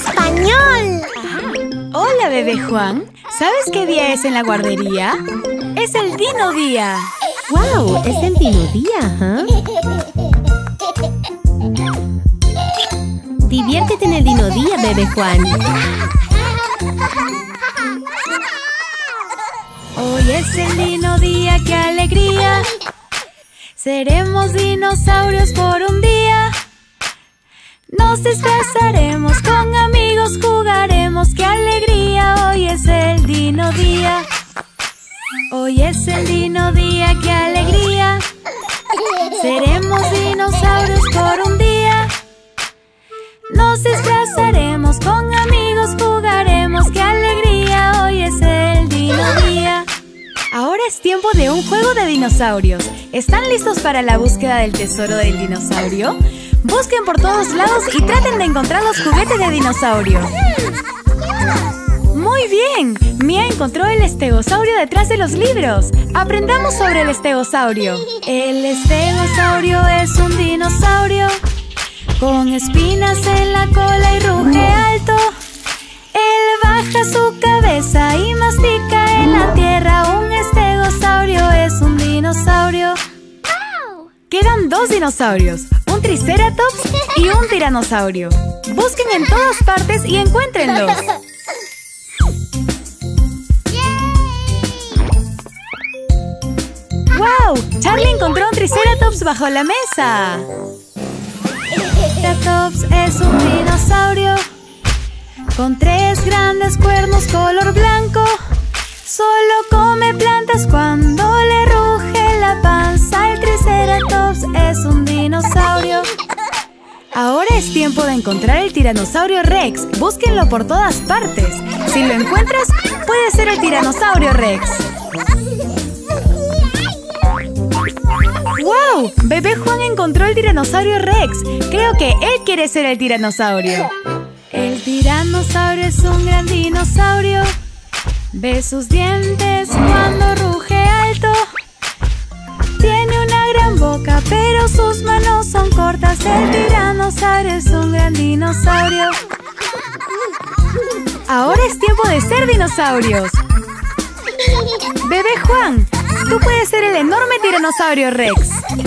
español! Hola, bebé Juan. ¿Sabes qué día es en la guardería? ¡Es el Dino Día! ¡Wow! Es el Dino Día, Diviértete en el Dino Día, bebé Juan. Hoy es el Dino Día, ¡qué alegría! Seremos dinosaurios por un día. Nos disfrazaremos con amigos, jugaremos, ¡qué alegría! Hoy es el Dino Día. Hoy es el Dino Día, ¡qué alegría! Seremos dinosaurios por un día. Nos disfrazaremos con amigos, jugaremos, ¡qué alegría! Hoy es el Dino Día. Ahora es tiempo de un juego de dinosaurios. ¿Están listos para la búsqueda del tesoro del dinosaurio? Busquen por todos lados y traten de encontrar los juguetes de dinosaurio. ¡Muy bien! Mia encontró el estegosaurio detrás de los libros. Aprendamos sobre el estegosaurio. El estegosaurio es un dinosaurio con espinas en la cola y ruge alto. Él baja su cabeza y mastica en la tierra. Un estegosaurio es un dinosaurio. Quedan dos dinosaurios, un triceratops y un tiranosaurio. Busquen en todas partes y encuéntrenlos. ¡Wow! Charlie encontró un triceratops bajo la mesa. Triceratops es un dinosaurio con 3 grandes cuernos color blanco. Solo come plantas cuando le ruge la panza. El Triceratops es un dinosaurio. Ahora es tiempo de encontrar el Tiranosaurio Rex. Búsquenlo por todas partes. Si lo encuentras, puede ser el Tiranosaurio Rex. ¡Wow! Bebé Juan encontró el Tiranosaurio Rex. Creo que él quiere ser el tiranosaurio. El tiranosaurio es un gran dinosaurio. Ve sus dientes cuando ruge alto. Tiene una gran boca, pero sus manos son cortas. El tiranosaurio es un gran dinosaurio. Ahora es tiempo de ser dinosaurios. Bebé Juan, tú puedes ser el enorme tiranosaurio Rex.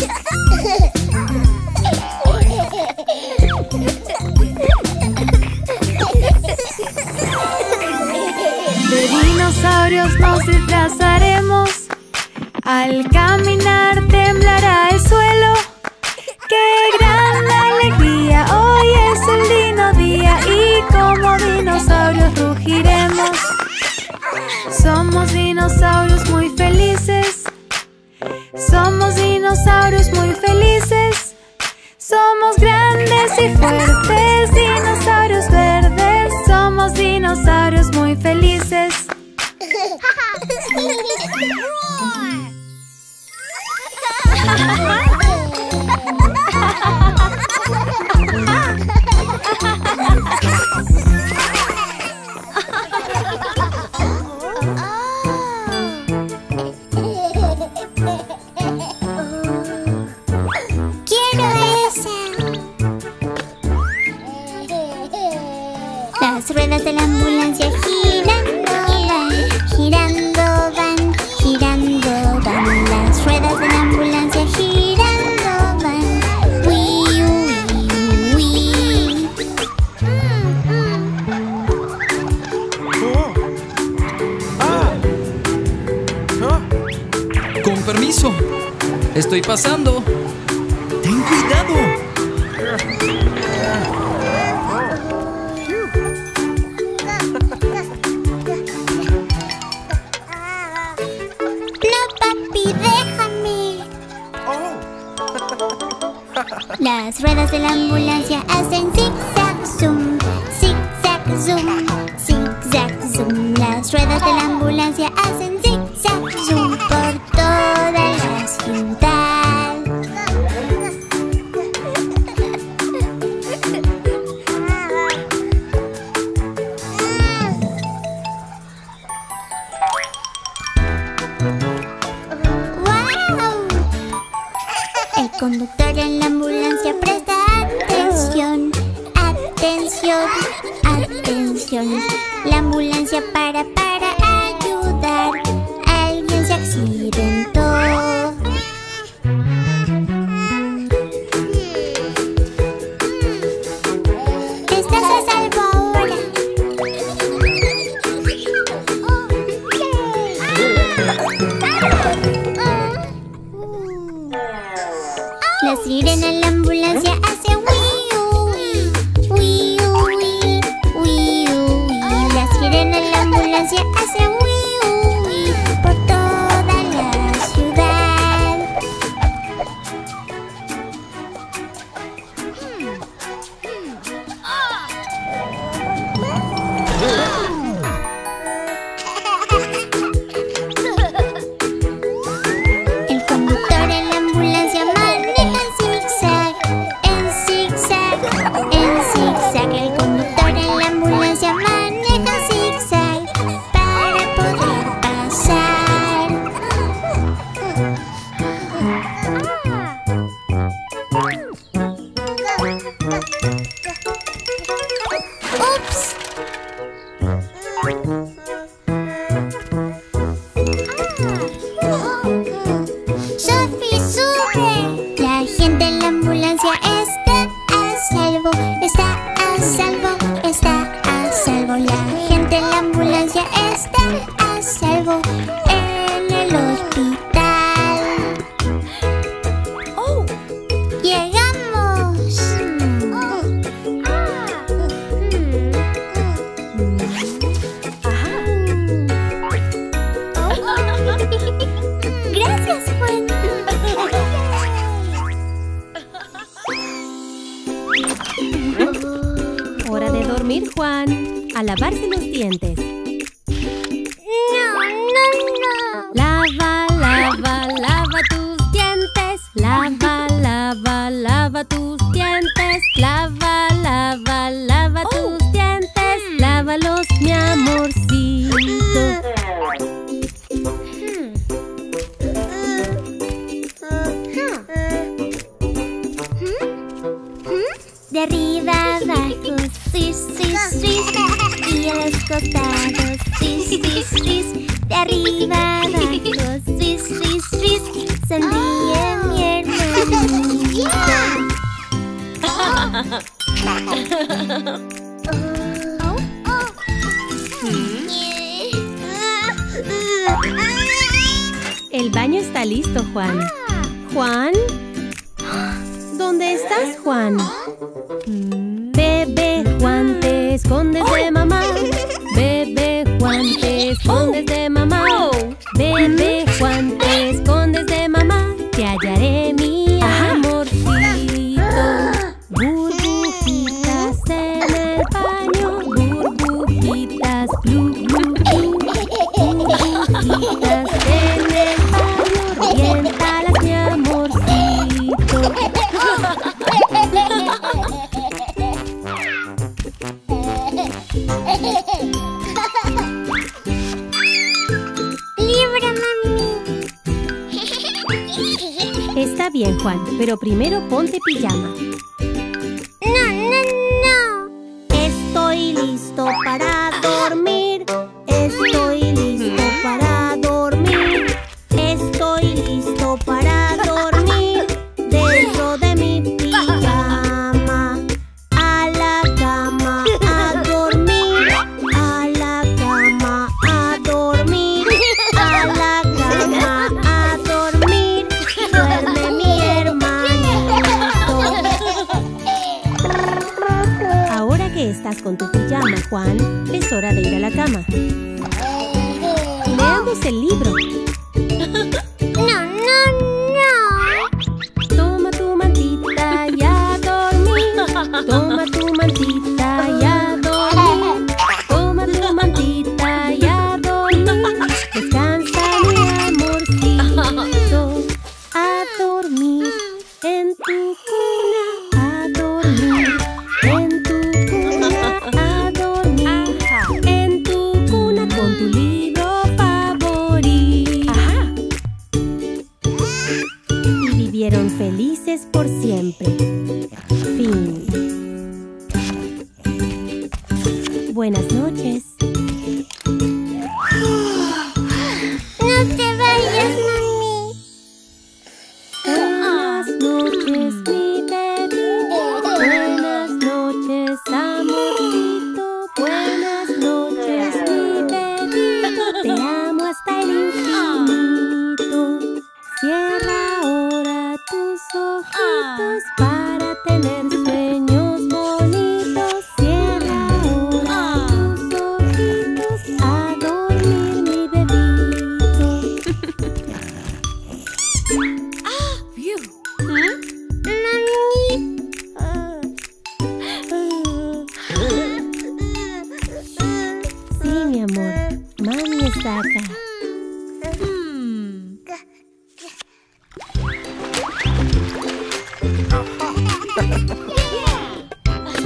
De dinosaurios nos disfrazaremos. Al caminar temblará el suelo. ¡Qué gran alegría! Hoy es el Dino Día y como dinosaurios rugiremos. Somos dinosaurios muy felices. Somos dinosaurios muy felices. Somos grandes y fuertes, dinosaurios verdes. Somos dinosaurios muy felices. Las ruedas de la ambulancia girando van, girando van, girando van. Las ruedas de la ambulancia girando van. Uy, uy, uy. Con permiso. Estoy pasando. Ten cuidado. Las ruedas de la ambulancia hacen zig-zag zoom, zig-zag zoom, zig-zag zoom. Las ruedas de la ambulancia hacen zig-zag zoom por toda la ciudad. ¡Wow! El conductor en la ambulancia presta atención. para ayudar. Alguien se accidentó. Estás a salvo ahora. La sirena en la ambulancia hace wii, wii, wii, wii, wii. La sirena en la ambulancia hace wii, por toda la ciudad. El conductor en la ambulancia maneja en zigzag, en zigzag, en zigzag. El conductor en la ambulancia maneja en zigzag para poder pasar. ¡Ups! ¡Sophie, sube! La gente en la ambulancia está a salvo, está a salvo, está a salvo. La gente en la ambulancia está a salvo en el hospital. ¡Oh! ¡Llegamos! Gracias, Juan. Hora de dormir, Juan. A lavarse los dientes. No, no, no. Lava, lava, lava tus dientes. Lava, lava, lava tus dientes. Lava, lava, lava tus dientes. Lávalos, mi amorcito. De arriba abajo, sis, sis, sis. Y a los costados, sis, sis, sis. De arriba abajo, sis, sis, sis. Sonríe mi hermanito. El baño está listo, Juan. ¿Juan? ¿Dónde estás, Juan? Bebé Juan, te escondes de mamá. Bebé Juan, te escondes de mamá. Bebé Juan, te escondes de mamá. Te hallaré, mi amorcito. Burbujitas en el baño. Burbujitas, glu, glu, glu. Burbujitas en el baño. Reviéntalas, mi amorcito. Libra, mami. Está bien, Juan, pero primero ponte pijama. No, no, no. Estoy listo para dormir. Estoy listo para dormir. Estoy listo para dormir. Dentro de mi pijama. A la cama a dormir. A la cama a dormir. A la cama a dormir. Duerme mi hermanito. Ahora que estás con tu pijama, Juan, es hora de ir a la cama. Leamos el libro. No, no, no. Toma tu mantita y a dormir. Toma tu mantita y a dormir. Toma tu mantita y a dormir. Descansa, mi amorcito. A dormir en tu cuna. A dormir en tu cuna. A dormir en tu cuna con tu libro favorito. Y vivieron felices por siempre. Fin. Buenas noches.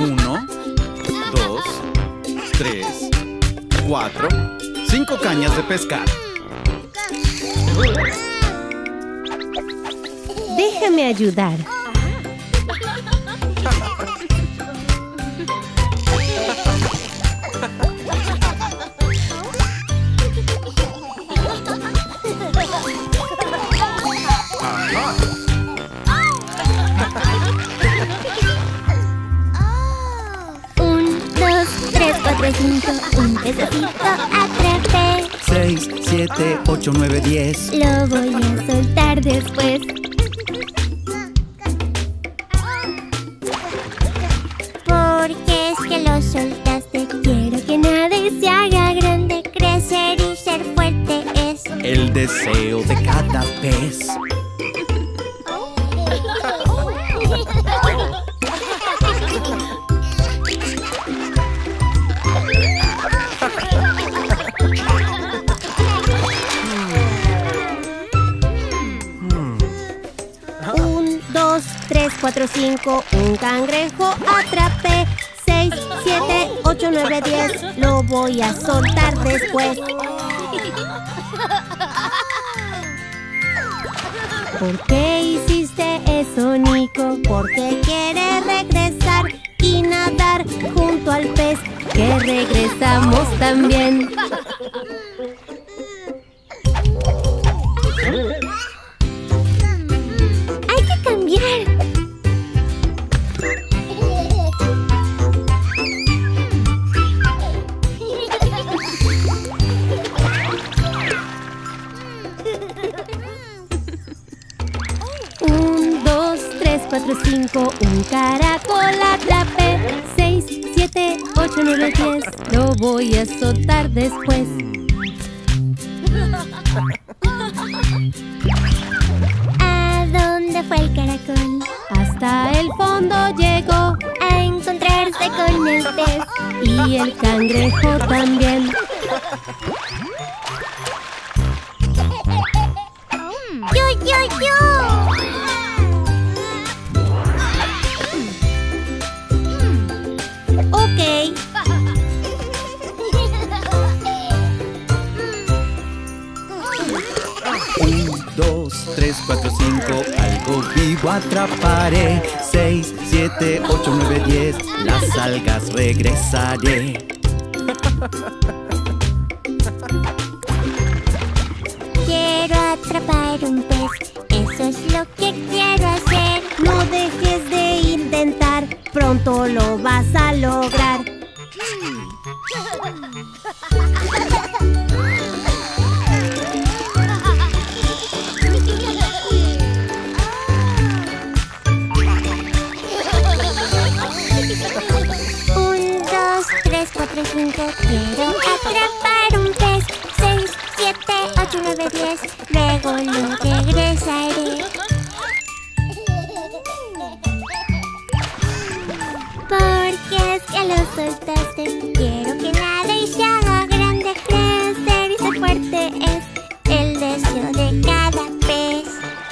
1, 2, 3, 4, 5 cañas de pescar. Déjame ayudar. Un pececito atrapé. 6, 7, 8, 9, 10. Lo voy a soltar después. ¿Por qué es que lo soltaste? Quiero que nade y se haga grande. Crecer y ser fuerte es el deseo de cada pez. Un, 2, 3, 4, 5. Un cangrejo atrapé. 6, 7, 8, 9, 10. Lo voy a soltar después. ¿Por qué hiciste eso, Nico? Porque quiere regresar y nadar junto al pez, que regresamos también. ¡Hay que cambiar! Un, 2, 3, 4, 5. Un caracol atrapé. 6, 7, 8, 9, 10. Lo voy a soltar después. ¿A dónde fue el caracol? Hasta el fondo llegó A encontrarse con el pez. y el cangrejo también. ¡Yo! Ok. 1, 2, 3, 4, 5. Algo vivo atraparé. 6, 7, 8, 9, 10. Las algas regresaré. Quiero atrapar un pez. Eso es lo que quiero hacer. No dejes de intentar, pronto lo vas a lograr. Un, 2, 3, 4, 5. Quiero atrapar un pez. 6, 7, 8, 9, 10. Luego lo regresaré. ¿Por qué es que lo soltaste? Quiero que nade y se haga grande. Crecer y ser fuerte es el deseo de cada pez.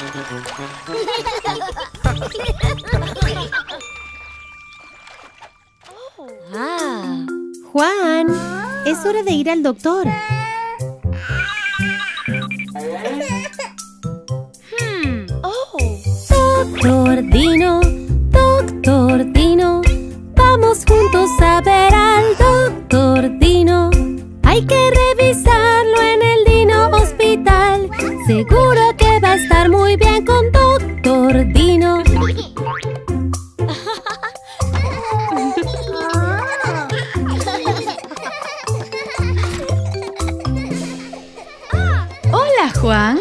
Juan, es hora de ir al doctor. Doctor Dino, vamos juntos a ver al doctor Dino. Hay que revisarlo en el Dino Hospital. Seguro que va a estar muy bien con doctor Dino. Hola, Juan.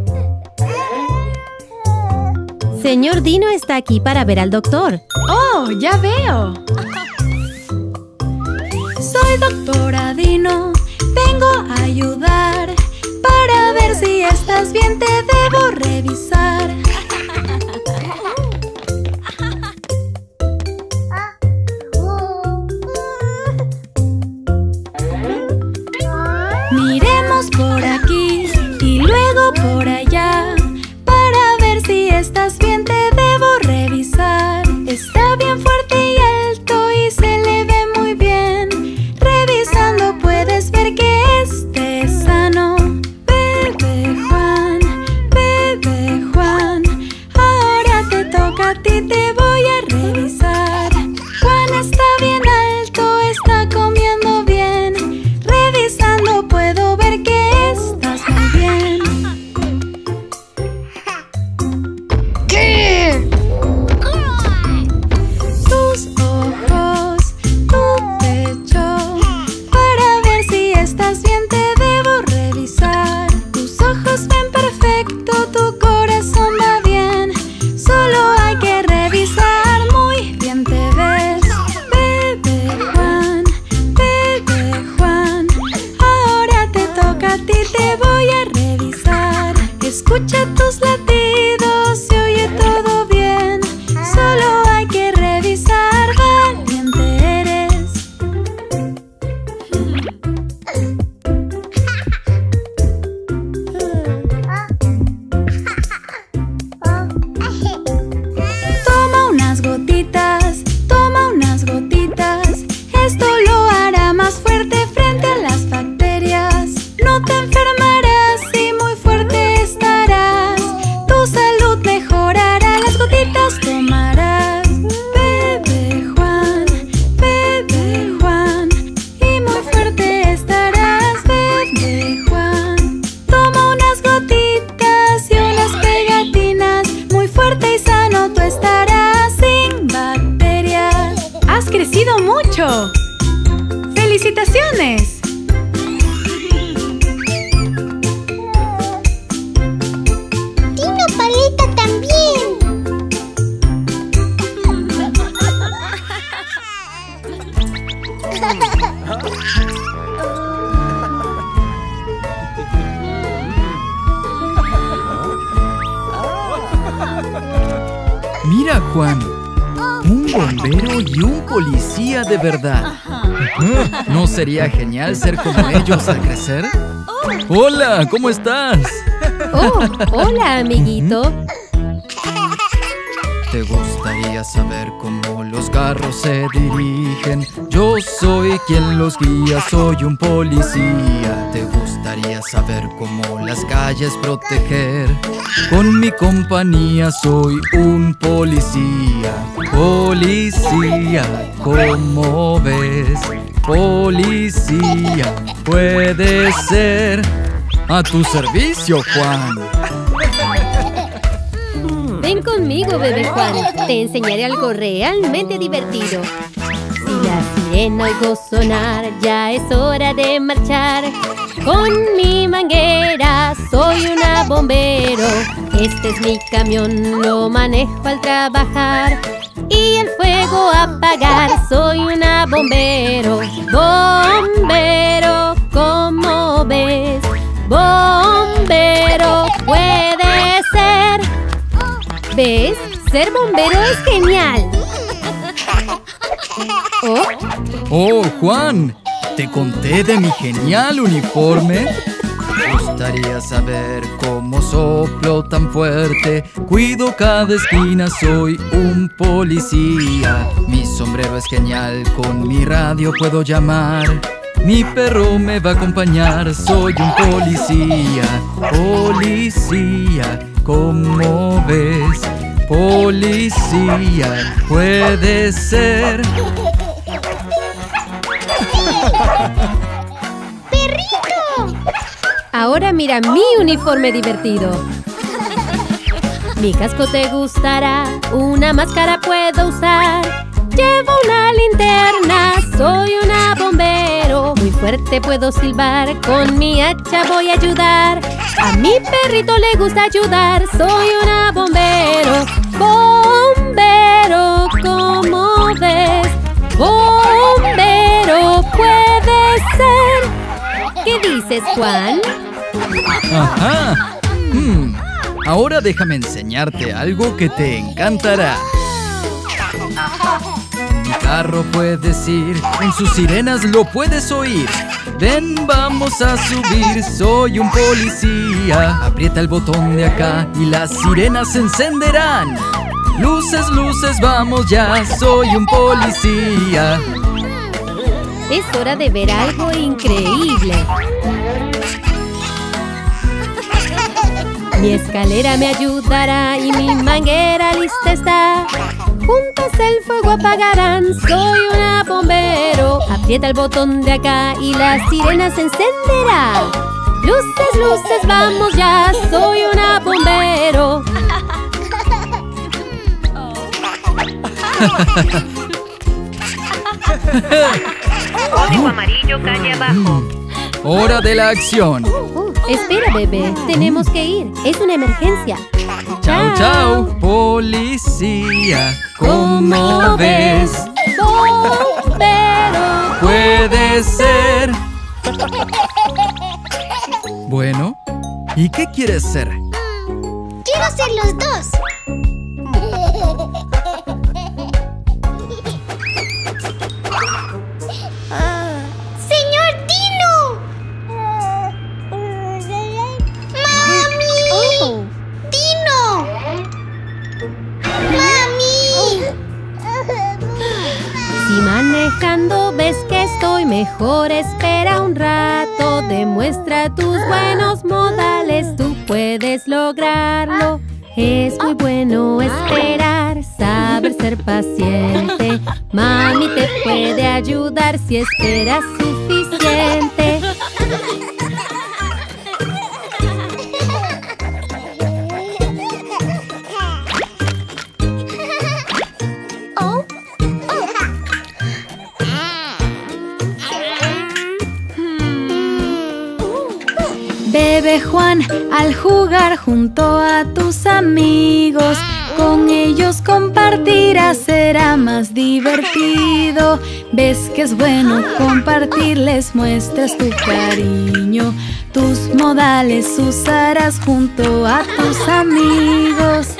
Señor Dino está aquí para ver al doctor. Oh, ya veo. Soy doctora Dino. Vengo a ayudar. Para ver si estás bien te debo revisar. Miremos por aquí y luego por allá. Para ver si estás bien te debo revisar. Está bien fuerte y alto y crecido mucho! ¡Felicitaciones! Tino Paleta también. Mira, Juan. Un bombero y un policía de verdad. ¿No sería genial ser como ellos al crecer? Hola, ¿cómo estás? Oh, hola, amiguito. ¿Te gustaría saber cómo los carros se dirigen? Yo soy quien los guía, soy un policía. ¿Te gustaría saber cómo las calles proteger? Con mi compañía soy un policía. Policía, ¿cómo ves? Policía, puede ser. A tu servicio, Juan. Ven conmigo, bebé Juan. Te enseñaré algo realmente divertido. Si la sirena oigo sonar, ya es hora de marchar. Con mi manguera soy una bombero. Este es mi camión, lo manejo al trabajar. Y el fuego apagar, soy una bombero. Bombero, ¿cómo ves? Bombero, puede ser. ¿Ves? Ser bombero es genial. Oh, Juan, ¿te conté de mi genial uniforme? ¿Te gustaría saber cómo soplo tan fuerte? Cuido cada esquina, soy un policía. Mi sombrero es genial, con mi radio puedo llamar. Mi perro me va a acompañar, soy un policía. Policía, ¿cómo ves? Policía, puede ser. ¡Perrito! Ahora mira mi uniforme divertido. Mi casco te gustará, una máscara puedo usar. Llevo una linterna, soy una bombero. Muy fuerte puedo silbar, con mi hacha voy a ayudar. A mi perrito le gusta ayudar, soy una bombero. Bombero, ¿cómo ves? Bombero, puede ser. ¿Qué dices, Juan? Ajá. Ahora déjame enseñarte algo que te encantará. Mi carro puedes ir, en sus sirenas lo puedes oír. Ven, vamos a subir, soy un policía. Aprieta el botón de acá y las sirenas se encenderán. Luces, luces, vamos ya, soy un policía. Es hora de ver algo increíble. Mi escalera me ayudará y mi manguera lista está. Juntos el fuego apagarán, soy una bombero. Aprieta el botón de acá y la sirena se encenderá. Luces, luces, vamos ya, soy una bombero. Código amarillo, calle abajo. Hora de la acción. Espera, bebé, tenemos que ir. Es una emergencia. Chao, chao, policía. ¿Cómo ves? Bombero. Puede ser. Bueno, ¿y qué quieres ser? ¡Quiero ser los dos! ¡Señor Tino! ¡Mami! ¡Tino! ¡Mami! Si manejando ves que estoy mejor, espera un rato. Demuestra tus buenos modales, tú puedes lograrlo. Es muy bueno esperar, saber ser paciente. Mami te puede ayudar si esperas suficiente. Bebé Juan, al jugar junto a tus amigos, con ellos compartirás, será más divertido. Ves que es bueno compartirles, muestras tu cariño. Tus modales usarás junto a tus amigos.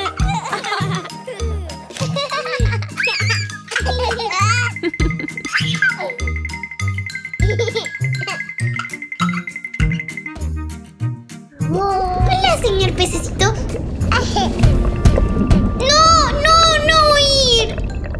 Hola, señor pececito. No ir.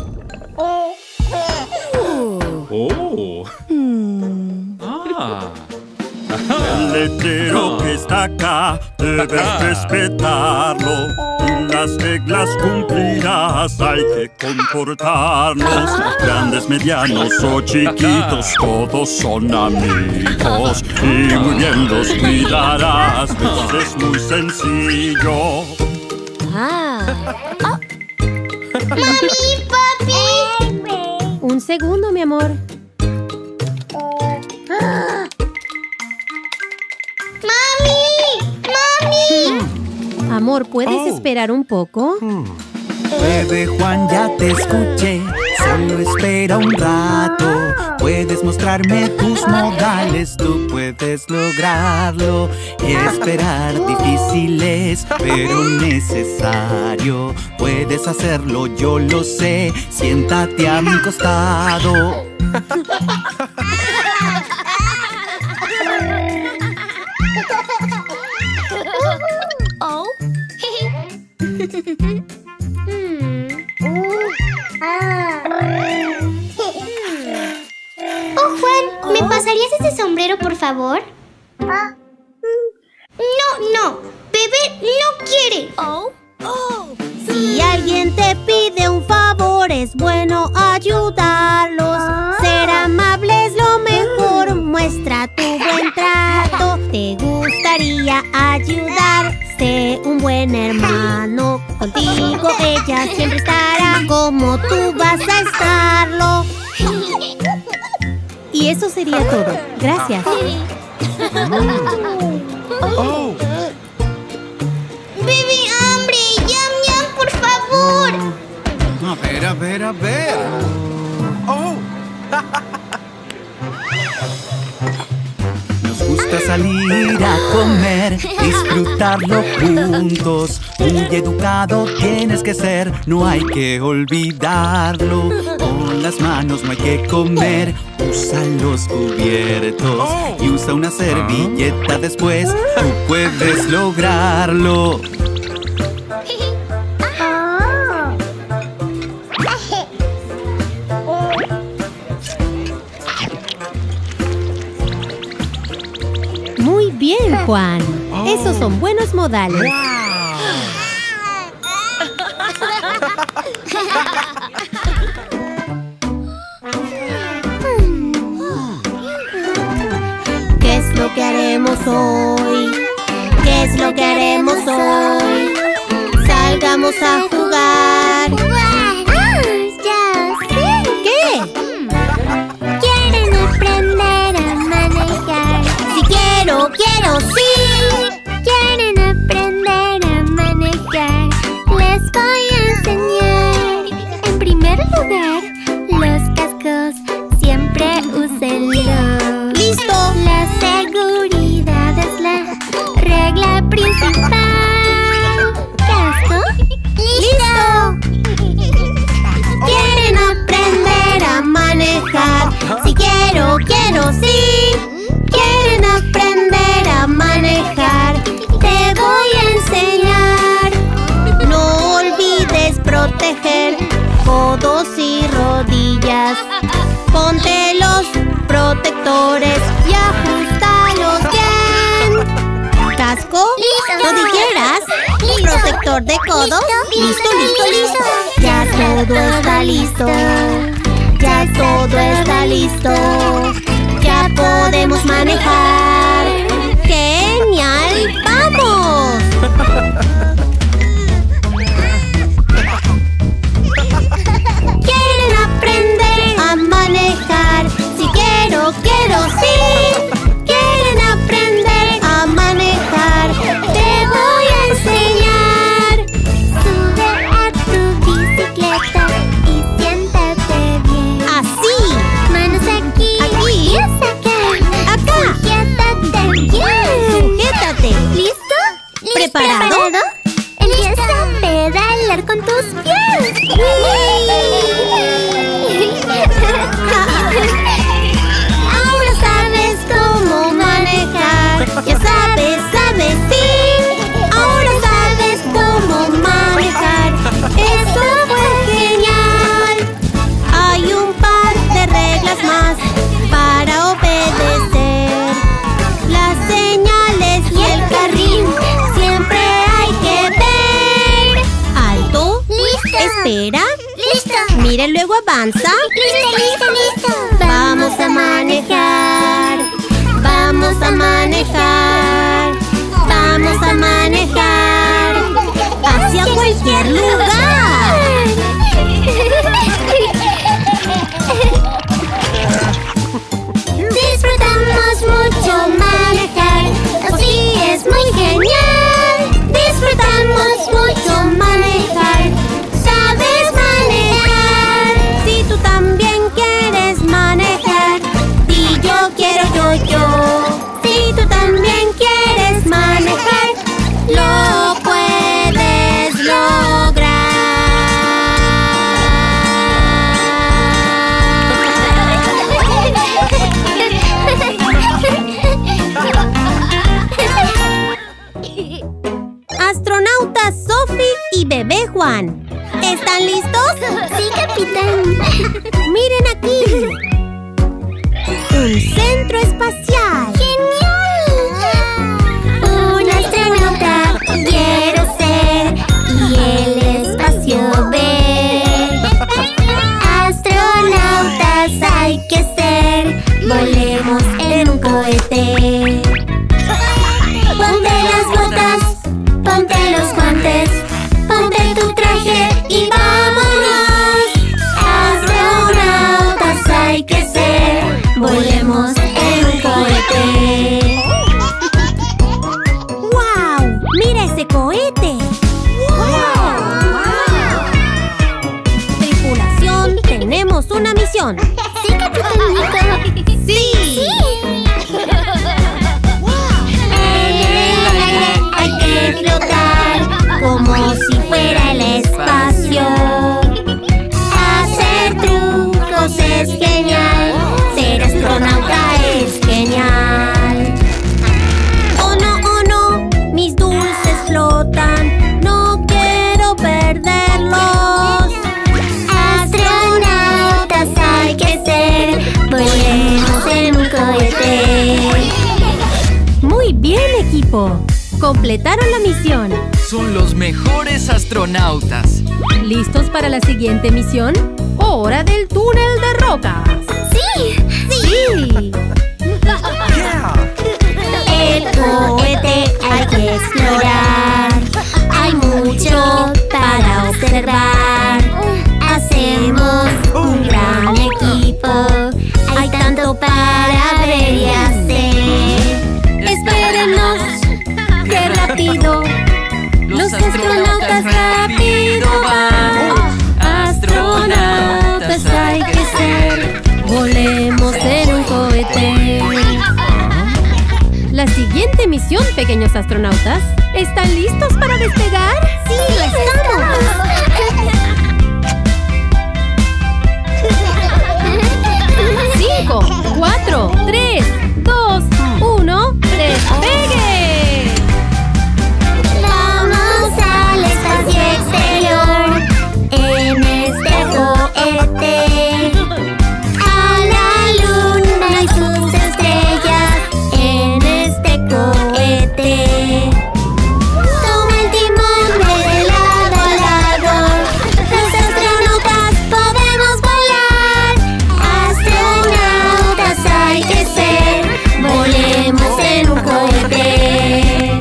El letrero que está acá debes respetarlo, y las reglas cumplirás, hay que comportarnos. Grandes, medianos o chiquitos, todos son amigos y muy bien los cuidarás, pues es muy sencillo. Mami, papi. Un segundo, mi amor. Amor, ¿puedes esperar un poco? Bebé Juan, ya te escuché, solo espera un rato. Puedes mostrarme tus modales, tú puedes lograrlo. Esperar difícil es, pero necesario. Puedes hacerlo, yo lo sé, siéntate a mi costado. Oh, Juan, ¿me pasarías ese sombrero, por favor? No, Bebé no quiere. Si alguien te pide un favor, es bueno ayudarlos. Ser amable es lo mejor, muestra tu buen trato. Te gustaría ayudar, sé un buen hermano. Contigo ella siempre estará, como tú vas a estarlo. Y eso sería todo. Gracias. Bebé, hambre. Yam, por favor. A ver. Nos gusta salir a comer, disfrutarlo juntos. Muy educado tienes que ser, no hay que olvidarlo. Con las manos no hay que comer, usa los cubiertos y usa una servilleta después, tú puedes lograrlo. Muy bien, Juan. Esos son buenos modales. ¿Qué es lo que haremos hoy? ¿Qué es lo que haremos hoy? Salgamos a jugar. Ya sé. ¿Qué? Quieren aprender a manejar. Si quiero, sí. Quieren aprender a manejar. Les voy a enseñar. En primer lugar, los cascos siempre úsenlo. ¡Listo! La seguridad es la regla principal. ¿Casco? ¡Listo! Quieren aprender a manejar. Si quiero, sí. Quieren aprender a manejar. Te voy a enseñar. No olvides proteger codos y rodillas. Ponte los protectores y ajustalos bien. ¿Casco? ¿Rodilleras? ¿Protector de codos? Listo. Ya todo está listo. Ya todo está listo. Ya podemos manejar. ¡Genial! ¡Vamos! ¿Quieren aprender a manejar? Si quiero, sí. ¿Quieren aprender a manejar? avanza. ¡Listo! Vamos a manejar. Vamos a manejar. Vamos a manejar hacia cualquier lugar. Disfrutamos mucho manejar, así es muy genial. Disfrutamos mucho manejar, ¿sabes manejar? Si tú también quieres manejar, di yo quiero yo. Si tú también quieres manejar, lo puedes lograr. Astronautas Sophie y bebé Juan, ¿están listos? Sí, capitán. Miren aquí. Un centro espacial. ¡Genial! Un astronauta quiero ser y el espacio ver. Astronautas hay que ser, volemos en un cohete. Ponte las botas, ponte los guantes, ponte tu traje y vámonos. Astronautas hay que ser, volemos en un cohete. ¡Wow! ¡Mira ese cohete! Tripulación, tenemos una misión. Sí, capitán. ¡Sí! Hay que flotar como si fuera el espacio. Hacer trucos es genial, ser astronauta es genial. ¡Oh no! Mis dulces flotan. No quiero perderlos. Astronautas hay que ser, volemos en un cohete. Muy bien, equipo. Completaron la misión. Son los mejores astronautas. ¿Listos para la siguiente misión? ¡Hora del túnel de rocas! ¡Sí! ¡Sí! El cohete hay que explorar. Hay mucho para observar. Hacemos un gran equipo. Hay tanto para ver y hacer. ¡Espérenos! ¡Qué rápido! ¡Los astronautas rápido van! ¡Astronautas hay que ser! ¡Volemos en un cohete! La siguiente misión, pequeños astronautas. ¿Están listos para despegar? ¡Sí, lo estamos! 5, 4, 3, 2, 1, ¡despegue! Vamos al espacio exterior en este cohete. A la luna y sus estrellas en este cohete. Toma el timón de lado a lado. Los astronautas podemos volar. Astronautas hay que ser, volemos en un cohete.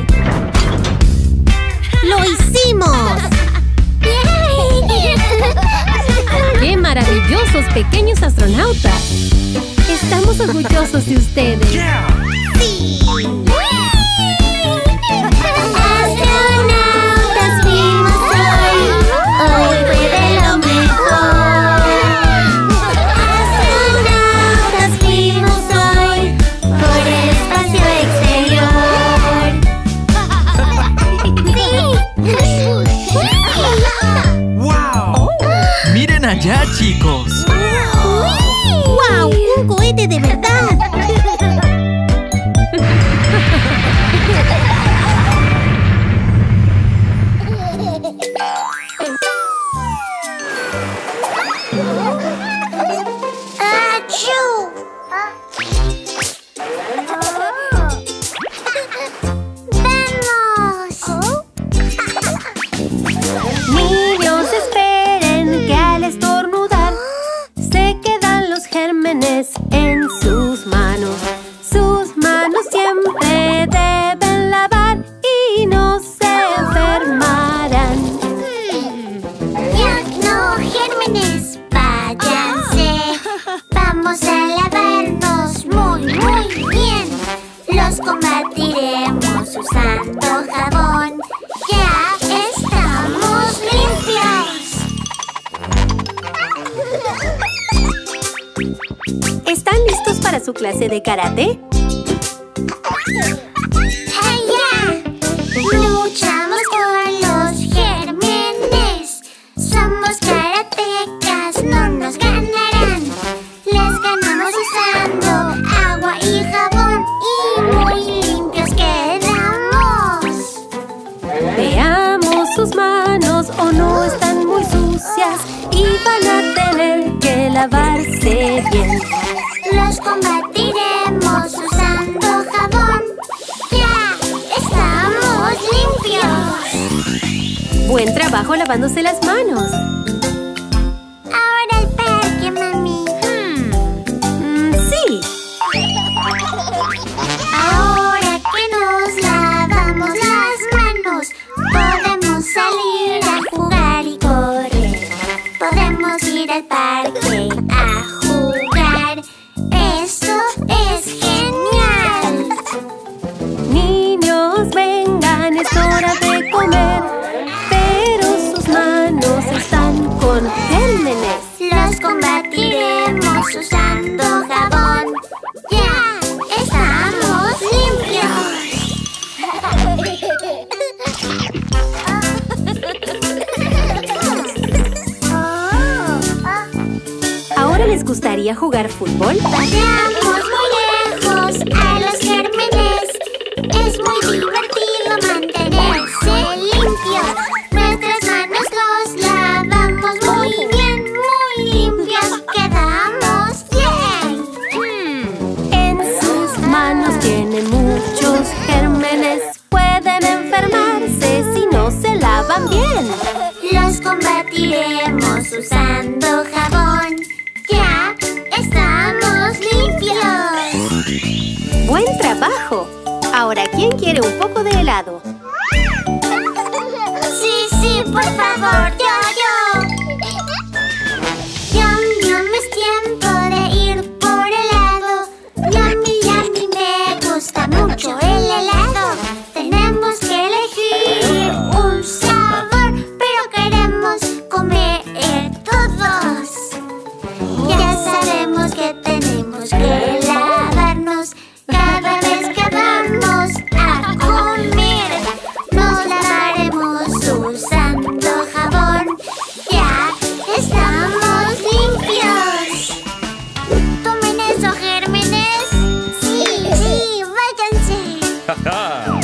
¡Lo hicimos! ¡Qué maravillosos pequeños astronautas! Estamos orgullosos de ustedes. Astronautas fuimos hoy fue de lo mejor. Astronautas fuimos hoy por el espacio exterior. Miren allá, chicos. ¡Wow! ¡Un cohete de verdad! gérmenes en sus manos. Sus manos siempre deben lavar y no se enfermarán. No, gérmenes, váyanse. Vamos a lavarnos muy, muy bien. Los combatiremos usando jabón. Ya estamos limpios. ¿Están listos para su clase de karate? ¡Allá! Luchamos por los gérmenes. Somos karatecas, no nos ganarán. Les ganamos usando agua y jabón. Y muy limpios quedamos. Veamos sus manos o no están muy sucias y van a tener que lavarse bien. Los combatiremos usando jabón. ¡Ya estamos limpios! Buen trabajo lavándose las manos. Ahora al parque, mami. Sí. Ahora que nos lavamos las manos, podemos salir a jugar y correr. Podemos ir al parque a jugar. ¡Eso es genial! Niños, vengan, es hora de comer. Pero sus manos están con gérmenes. Los combatiremos usando jabón. ¡Ya estamos limpios! ¿Ahora les gustaría jugar fútbol? Vayamos muy lejos a los gérmenes. Es muy divertido mantenerse limpio. Nuestras manos los lavamos muy bien, muy limpios quedamos bien. En sus manos tienen muchos gérmenes. Pueden enfermarse si no se lavan bien. Los combatiremos usando jabón. ¡Ya estamos limpios! ¡Buen trabajo! Ahora, ¿quién quiere un poco de helado? Sí, por favor, yo. Yum, es tiempo de ir por helado. Yummy, me gusta mucho el helado. Tenemos que elegir un sabor, pero queremos comer todos. Ya sabemos que tenemos que lavarnos cada vez que vamos a comer. Nos lavaremos usando jabón. Ya estamos limpios. ¿Tomen eso, gérmenes? Sí, váyanse.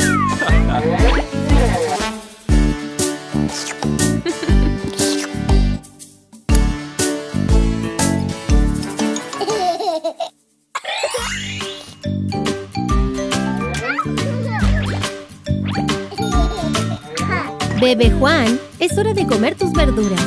Bebé Juan, es hora de comer tus verduras.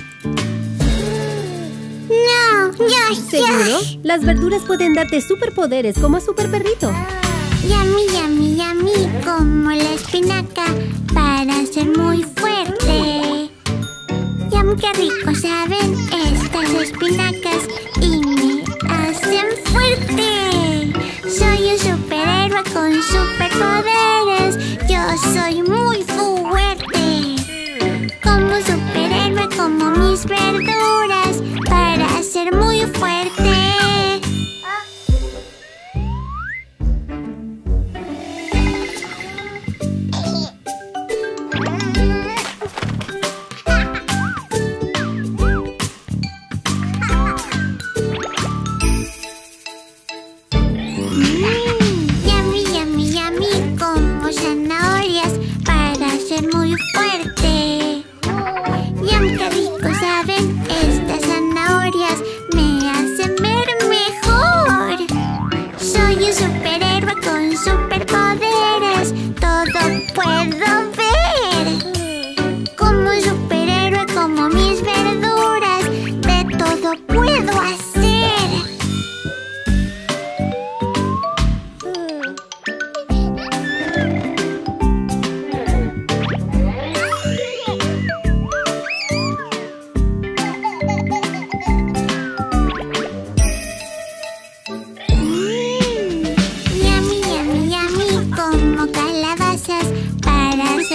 No, ya. ¿Seguro? Las verduras pueden darte superpoderes como a Super Perrito. Yummy, como la espinaca para ser muy fuerte. Yum, qué rico saben estas espinacas y me hacen fuerte. Soy un superhéroe con superpoderes. Yo soy muy fuerte. Como superhéroe como mis verduras para ser muy fuerte.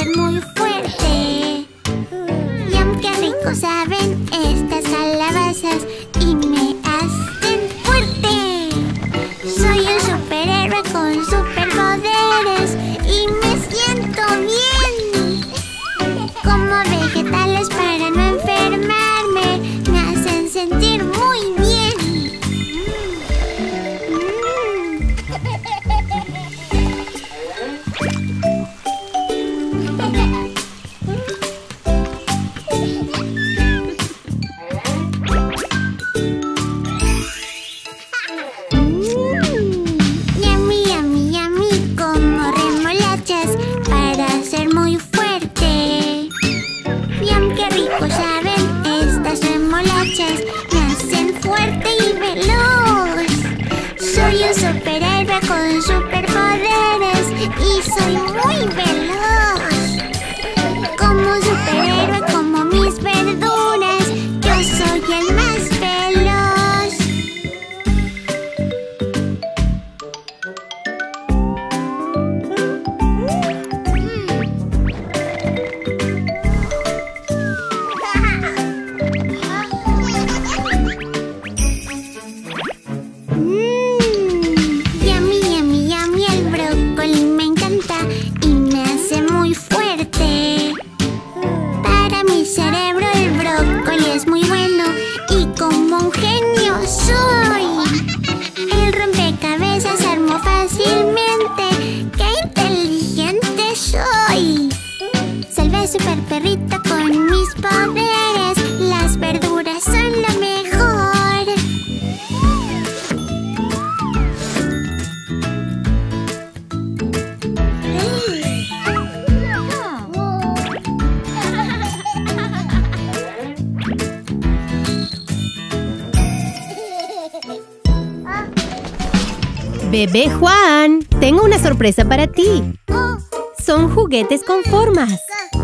ser muy fuerte. Yum, qué rico saben estas calabazas y me hacen fuerte. Soy un superhéroe con superpoderes y me siento bien. Como vegetales para no enfermarme, me hacen sentir muy bien. Yummy, yummy, yummy, como remolachas para ser muy fuerte. Yum, qué rico saben estas remolachas, me hacen fuerte y veloz. Soy un superhéroe con superpoderes y soy muy veloz. Como superhéroe, como mis verduras, yo soy el más veloz. Yummy, yummy, yummy, el brócoli me encanta y me hace muy fuerte. Para mi cerebro el brócoli es muy bueno y como un genio soy. El rompecabezas armo fácilmente, ¡qué inteligente soy! Salvé super perrito con mis poderes, las verduras son lo mejor. Bebé Juan, tengo una sorpresa para ti. Son juguetes con formas.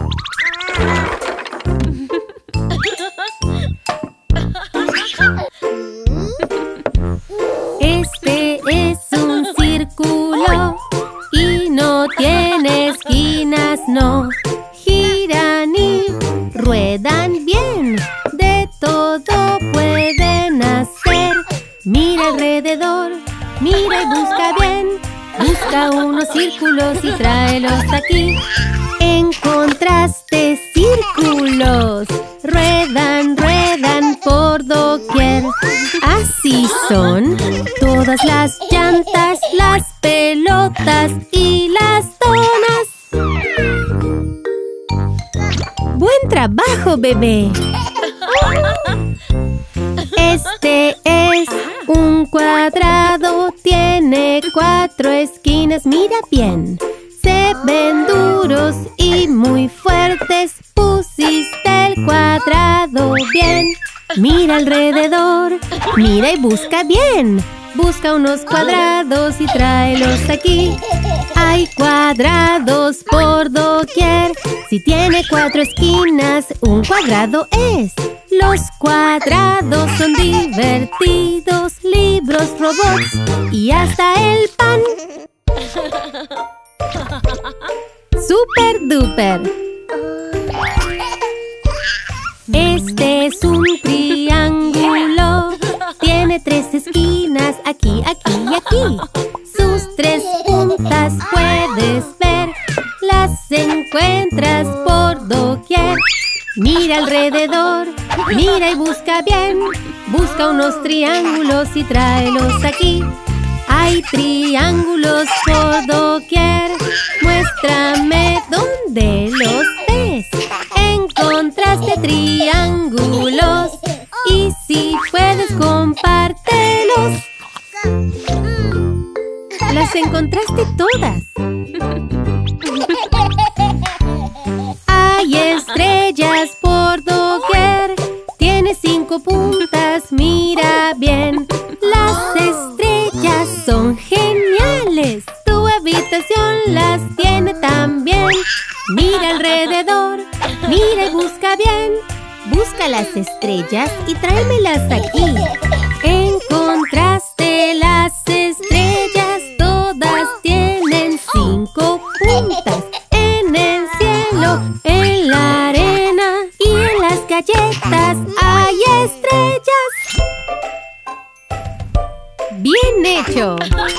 Este es un círculo y no tiene esquinas, no. Giran y ruedan bien, de todo pueden hacer. Mira alrededor, mira y busca bien. Busca unos círculos y tráelos aquí. Encontraste círculos. Ruedan, ruedan por doquier. Así son todas las llantas, las pelotas y las donas. ¡Buen trabajo, bebé! Este es un cuadrado, tiene 4 esquinas, mira bien. Se ven duros y muy fuertes, pusiste el cuadrado bien. Mira alrededor, mira y busca bien. Busca unos cuadrados y tráelos aquí. Hay cuadrados por doquier. Si tiene 4 esquinas, un cuadrado es. Los cuadrados son divertidos, libros, robots y hasta el pan. ¡Super duper! Este es un triángulo. Tiene 3 esquinas, aquí, aquí y aquí. Sus 3 puntas puedes ver. Las encuentras por doquier. Mira alrededor, mira y busca bien. Busca unos triángulos y tráelos aquí. Hay triángulos por doquier. Muéstrame dónde los ves. Encontraste triángulos y si puedes compártelos. Las encontraste todas. Hay estrellas por doquier. Tiene 5 puntas, mira bien. Las estrellas son geniales. Tu habitación las tiene también. Mira alrededor, mira y busca bien. Busca las estrellas y tráemelas aquí. Encontraste las estrellas, todas tienen 5 puntas. En el cielo ¡Bien hecho!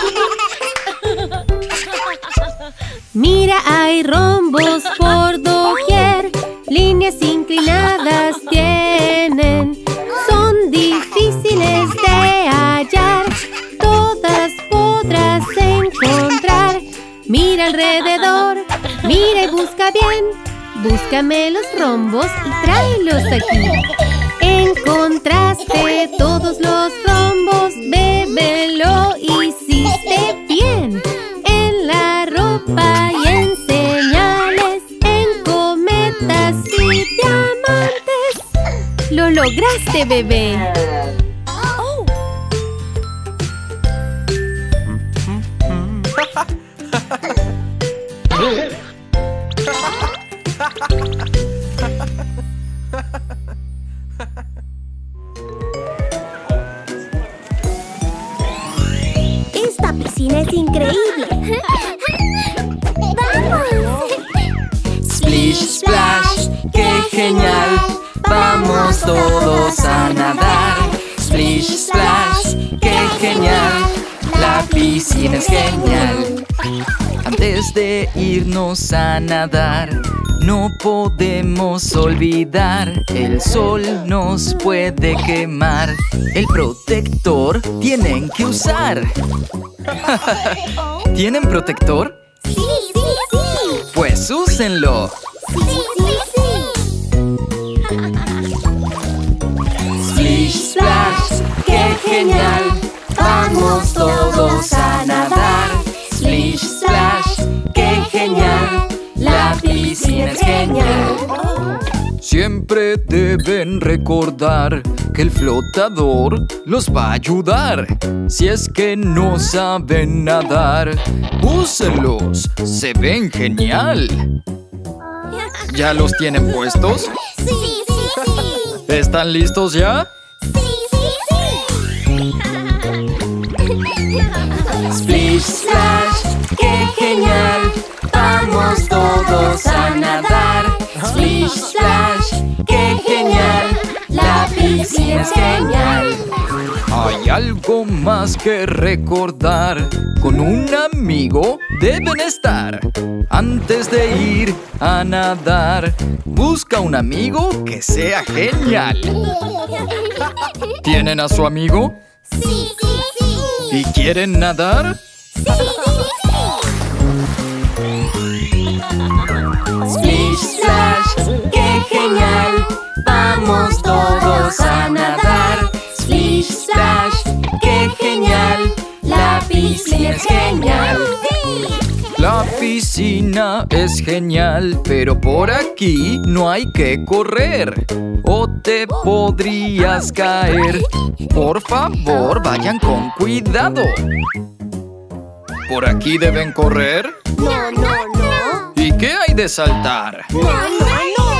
Mira, hay rombos por doquier, líneas inclinadas tienen. Son difíciles de hallar, todas podrás encontrar. Mira alrededor, mira y busca bien. Búscame los rombos y tráelos aquí. Encontraste todos los rombos, bebé, lo hiciste bien. En la ropa y en señales, en cometas y diamantes. ¡Lo lograste, bebé! Esta piscina es increíble. ¡Vamos! Splish, splash, qué genial. Vamos todos a nadar. Splish, splash, qué genial. La piscina es genial. Antes de irnos a nadar, no podemos olvidar, el sol nos puede quemar. El protector tienen que usar. ¿Tienen protector? ¡Sí, sí, sí! Pues úsenlo. ¡Sí, sí, sí! Splish, splash, qué genial. Vamos todos a nadar. Splish, splash, qué genial. La piscina es genial. Siempre deben recordar que el flotador los va a ayudar. Si es que no saben nadar, úsenlos, se ven genial. ¿Ya los tienen puestos? ¡Sí, sí, sí! ¿Están listos ya? ¡Sí, sí, sí! Splish, splash, qué genial. Vamos todos a nadar. Splish, splash, qué genial. La piscina es genial. Hay algo más que recordar. Con un amigo deben estar. Antes de ir a nadar, busca un amigo que sea genial. ¿Tienen a su amigo? ¡Sí, sí, sí! ¿Y quieren nadar? ¡Sí, sí, Splish, splash, qué genial. Vamos todos a nadar. Splish, splash, qué genial. La piscina es genial. La piscina es genial, pero por aquí no hay que correr o te podrías caer. Por favor, vayan con cuidado. ¿Por aquí deben correr? No, no, no. ¿Y qué hay de saltar? No, no,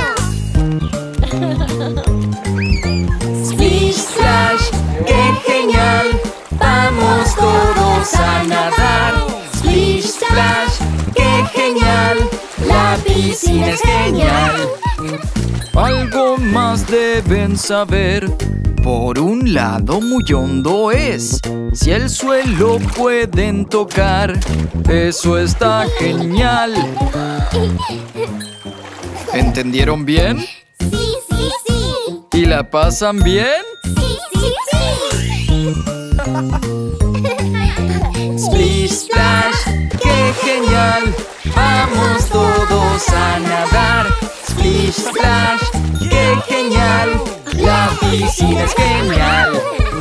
Splish, splash, qué genial. Vamos todos a nadar. Splish, splash, qué genial. La piscina es genial. Algo más deben saber. Por un lado muy hondo es. Si el suelo pueden tocar, eso está genial. ¿Entendieron bien? Sí, sí, sí. ¿Y la pasan bien? Sí, sí, sí. Splish, splash, qué genial. Vamos todos a nadar. Splish, splash, qué genial. La piscina es genial.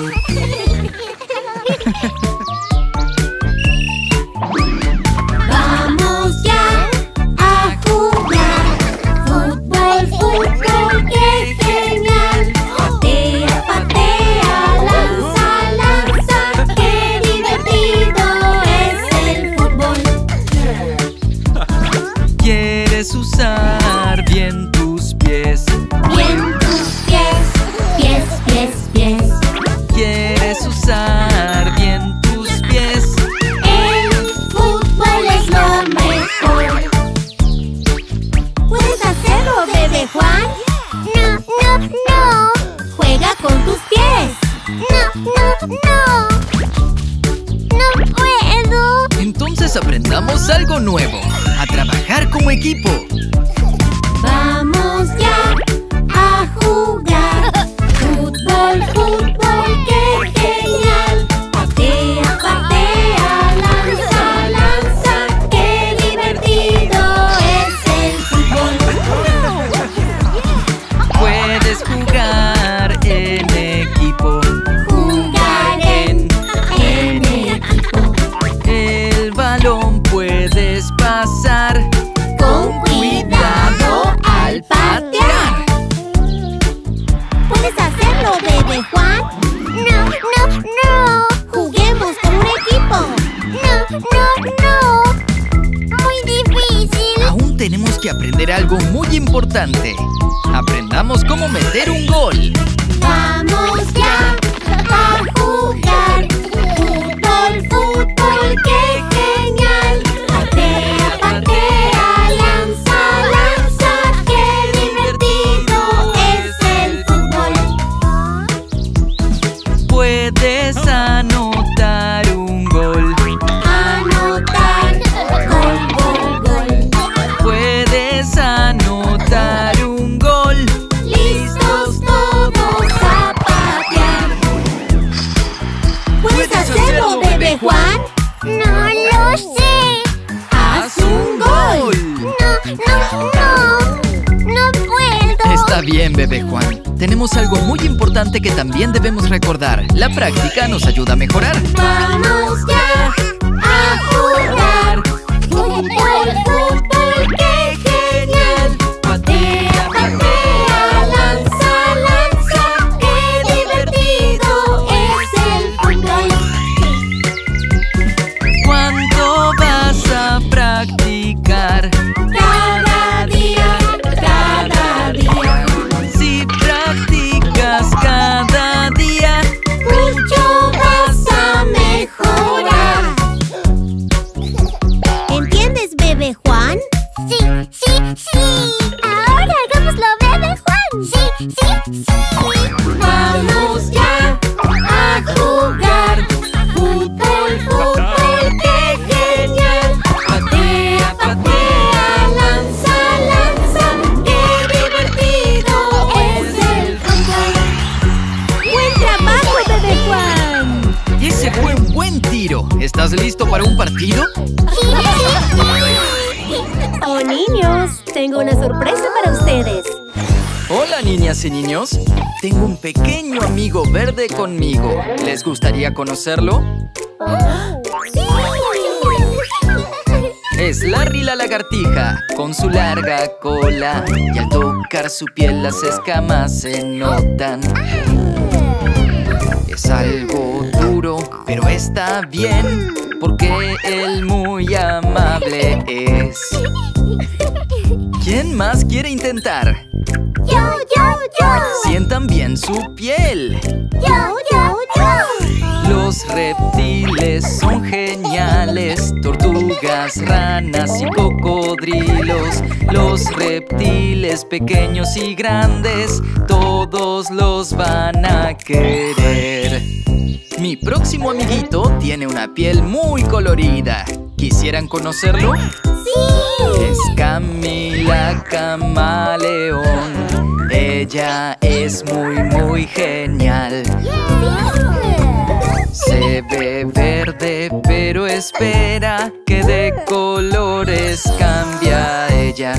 Vamos ya a jugar. Fútbol, fútbol, qué genial. Patea, patea, lanza, lanza. Qué divertido es el fútbol. ¿Quieres usar bien tus pies? Bien tus pies, pies, pies, pies. nuevo. ¡A trabajar como equipo! Vamos ya a jugar. Fútbol, fútbol, qué genial. Patea, patea, lanza, lanza. Qué divertido es el fútbol. Puedes jugar en equipo. Jugar en equipo. El balón puedes pasar Con cuidado al patear. ¿Puedes hacerlo, bebé Juan? No, no, no. Juguemos con un equipo. No, no, no. Muy difícil. Aún tenemos que aprender algo muy importante. Aprendamos cómo meter un gol. Vamos ya a jugar. Fútbol, fútbol, qué genial. Patea, patea, lanza, lanza. Qué divertido es el fútbol. Puedes anotar un gol. Anotar, gol, gol, gol. Puedes anotar un gol. Listos todos a patear. ¿Puedes hacerlo, bebé Juan? No lo sé. ¡Haz un gol! No puedo. Está bien, bebé Juan. Tenemos algo muy importante que también debemos recordar. La práctica nos ayuda a mejorar. Vamos ya a jugar. Fútbol, fútbol, qué genial. Patea, patea, lanza, lanza. Qué divertido es el fútbol. ¿Cuánto vas a practicar? Cada día, cada día. Si practicas cada día, Mucho vas a mejorar. ¿Entiendes, bebé Juan? Sí, sí, sí. Ahora hagámoslo, bebé Juan. Sí, sí, sí. Vamos ya a jugar. Fútbol, fútbol, qué genial. Patea, patea, lanza, lanza. Qué divertido es el fútbol. ¡Buen trabajo, bebé Juan! ese fue un buen tiro. ¿Estás listo para un partido? Oh, niños, tengo una sorpresa para ustedes. Hola, niñas y niños. Tengo un pequeño amigo verde conmigo. ¿Les gustaría conocerlo? Es Larry la lagartija, con su larga cola. Y al tocar su piel las escamas se notan. Es algo duro, pero está bien, porque él muy amable es. ¿Quién más quiere intentar? ¡Yo! Sientan bien su piel. ¡Yo! Los reptiles son geniales, tortugas, ranas y cocodrilos. Los reptiles pequeños y grandes, todos los van a querer. Mi próximo amiguito tiene una piel muy colorida. ¿Quisieran conocerlo? ¡Sí! Es Camila Camaleón. Ella es muy genial. Se ve verde, pero espera que de colores cambia ella.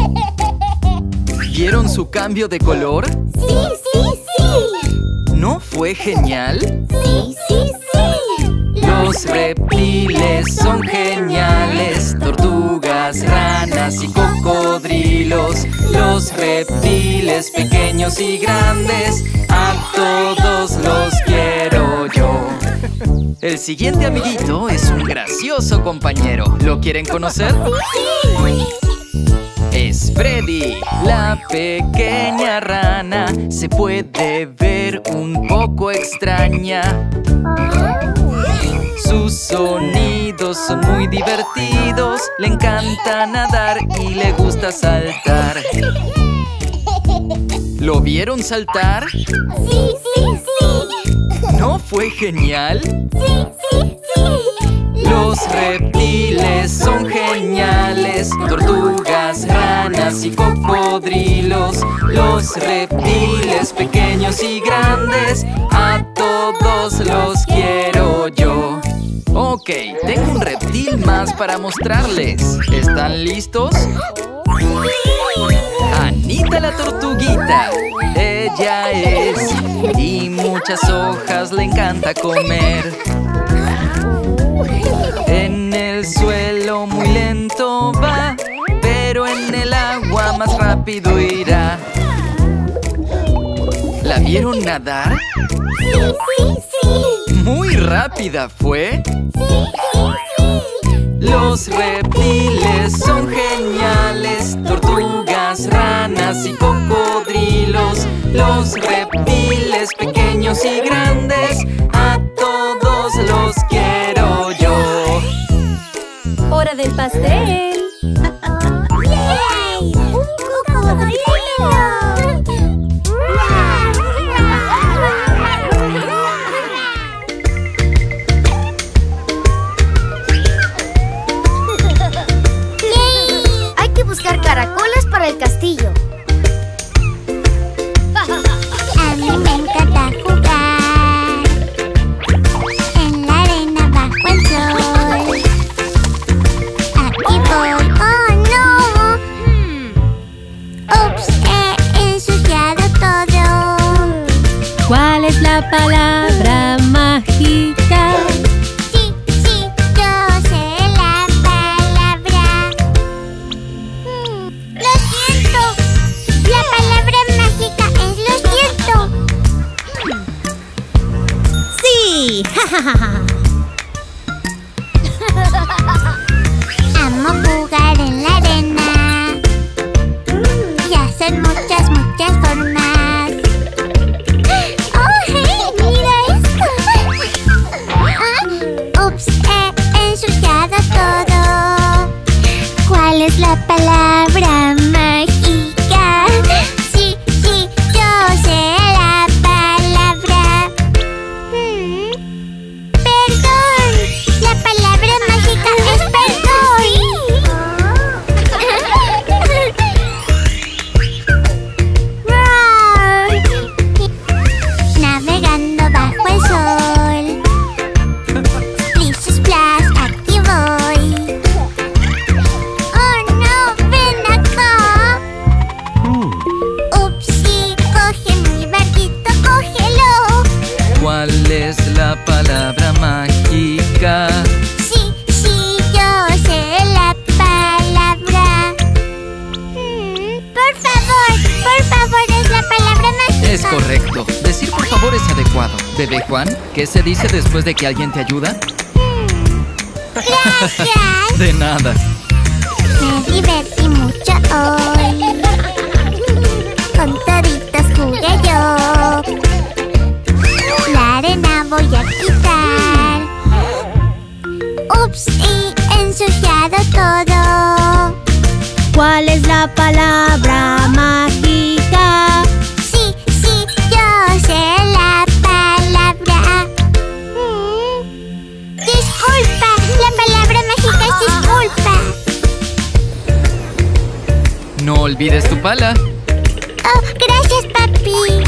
¿Vieron su cambio de color? ¡Sí! ¿No fue genial? ¡Sí! Los reptiles son geniales, tortugas, ranas y cocodrilos. Los reptiles pequeños y grandes, a todos los quiero yo. El siguiente amiguito es un gracioso compañero. ¿Lo quieren conocer? Es Freddy, la pequeña rana. Se puede ver un poco extraña. Sus sonidos son muy divertidos. Le encanta nadar y le gusta saltar. ¿Lo vieron saltar? ¡Sí! ¿No fue genial? ¡Sí! Los reptiles son geniales. ranas y cocodrilos, los reptiles pequeños y grandes, a todos los quiero yo. Ok, tengo un reptil más para mostrarles. ¿Están listos? Anita la tortuguita, ella es, y muchas hojas le encanta comer. En el suelo muy lento va, pero en el agua más rápido irá. ¿La vieron nadar? Sí. Muy rápida fue. Sí. Los reptiles son geniales, tortugas, ranas y cocodrilos, los reptiles pequeños y grandes, a todos los quiero yo. ¡Hora del pastel! ¡Yay! ¡Un cocodrilo! Hay que buscar caracoles para el castillo. A mí me encanta jugar en la arena bajo el sol. Aquí voy, oh no. Ups, he ensuciado todo. ¿Cuál es la palabra mágica? Sí, yo sé la palabra. Lo siento. La palabra mágica es lo siento. ¡Sí! Amo jugar en la arena y hacer muchas formas. ¡Oh, hey! ¡Mira esto! ¡Ups! He ensuciado todo. ¿Cuál es la palabra mágica? Sí, yo sé la palabra. Perdón. La palabra mágica es perdón. Navegando bajo el sol. Splish, splash, aquí voy. Oh no, ven acá. Upsi, coge mi barquito, cógelo. ¿Cuál es la palabra mágica? Sí, yo sé la palabra. Por favor, es la palabra mágica. Es correcto. Decir por favor es adecuado. Bebé Juan, ¿qué se dice después de que alguien te ayuda? Gracias. De nada. Me divertí mucho hoy. Con toditos jugué yo. La arena voy a quitar. Ups, y ensuciado todo. ¿Cuál es la palabra mágica? Sí, yo sé la palabra. Disculpa, la palabra mágica es disculpa. No olvides tu pala. Oh, gracias, papi.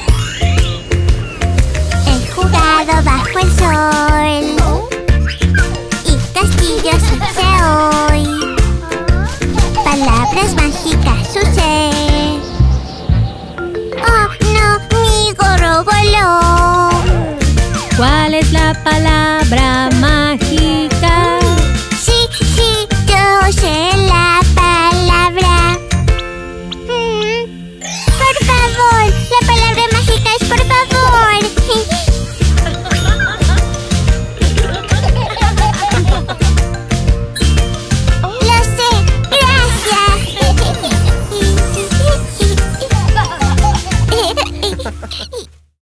He jugado bajo el sol y castillos hice hoy. Palabras mágicas usé. Oh, no, mi gorro voló. ¿Cuál es la palabra